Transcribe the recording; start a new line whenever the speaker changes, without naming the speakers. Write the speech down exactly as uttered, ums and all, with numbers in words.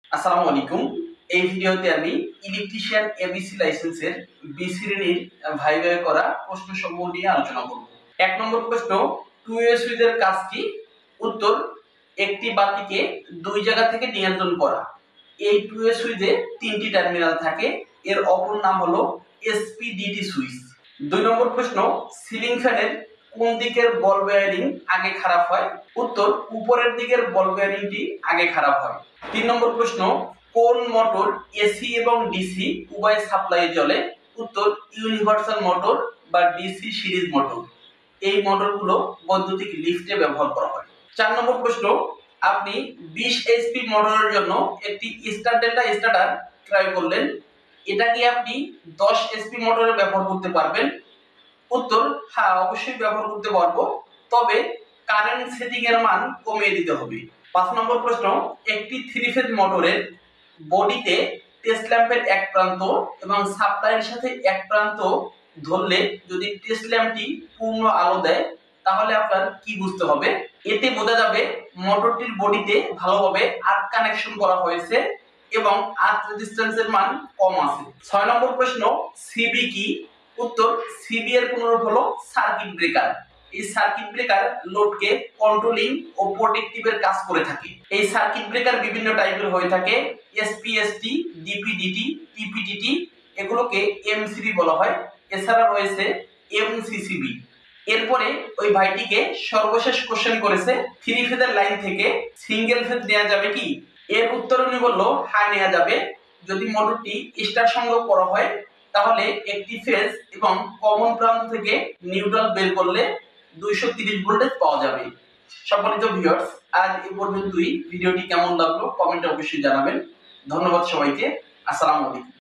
আসসালামু আলাইকুম। এই ভিডিওতে আমি ইলেকট্রিশিয়ান এবিসি লাইসেন্সের বি শ্রেণীর ভাইভাবে করা প্রশ্ন সমূহ নিয়ে আলোচনা করব। এক নম্বর প্রশ্ন, টু ওয়ে সুইচের কাজ কি? উত্তর, একটি বাতিকে দুই জায়গা থেকে নিয়ন্ত্রণ করা। এই টু ওয়ে সুইচে তিনটি টার্মিনাল থাকে, এর অপর নাম হলো এসপিডিটি সুইচ। দুই নম্বর প্রশ্ন, সিলিং ফ্যানের কোন দিকের বল বেয়ারিং আগে খারাপ হয়? উত্তর, উপরের দিকের বল বেয়ারিংটি আগে খারাপ হয়। তিন নম্বর প্রশ্ন, কোন মোটর এসি এবং ডিসি উভয় সাপ্লাইয়ে চলে? উত্তর, ইউনিভার্সাল মোটর বা ডিসি সিরিজ মোটর। এই মোটরগুলো বৈদ্যুতিক লিফটে ব্যবহার করা হয়। চার নম্বর প্রশ্ন, আপনি বিশ এইচপি মোটরের জন্য একটি স্টার ডেল্টা স্টার্টার ক্রয় করলেন, এটা কি আপনি দশ এইচপি মোটরে ব্যবহার করতে পারবেন? উত্তর, হ্যাঁ, অবশ্যই ব্যবহার করতে পারবো, তবে কারেন্ট সেটিং এর মান কমিয়ে দিতে হবে। পাঁচ নম্বর প্রশ্ন, একটি থ্রি ফেজ মোটরের বডিতে টেস্ট ল্যাম্পের এক প্রান্ত এবং সাপ্লাইয়ের সাথে এক প্রান্ত ধরলে যদি টেস্ট ল্যাম্পটি পূর্ণ আলো দেয়, তাহলে আপনার কি বুঝতে হবে? এতে বোঝা যাবে মোটরটির বডিতে ভালোভাবে আর্ক কানেকশন করা হয়েছে এবং আর্ক রেজিস্ট্যান্সের মান কম আছে। ছয় নম্বর প্রশ্ন, সিবি কি? উত্তর, সিবি এর পুনরূপ হলো সার্কিট ব্রেকার। এই সার্কিট ব্রেকার লোডকে কন্ট্রোলিং ও প্রোটেক্টিভের কাজ করে থাকে। এই সার্কিট ব্রেকার বিভিন্ন টাইপের হয়ে থাকে, এসপিএসটি, ডিপিডিটি, টিপিটিটি, এগুলোকে এমসিবি বলা হয়। এছাড়া রয়েছে এমসিসিবি। এরপরে ওই ভাইটিকে সর্বশেষ কোশ্চেন করেছে, থ্রি ফেজের লাইন থেকে সিঙ্গেল ফেজ নেওয়া যাবে কি? এর উত্তর উনি বললো, হ্যাঁ নেওয়া যাবে। যদি মোটরটি স্টার সংযোগ করা হয়, তাহলে একটি ফেজ এবং কমন প্রান্ত থেকে নিউট্রাল বের করলে দুইশো তিরিশ ভোল্টেজ পাওয়া যাবে। সম্মানিত ভিউয়ার্স, আজ এই পর্যন্তই। ভিডিওটি কেমন লাগলো কমেন্টে অবশ্যই জানাবেন। ধন্যবাদ সবাইকে। আসসালামু আলাইকুম।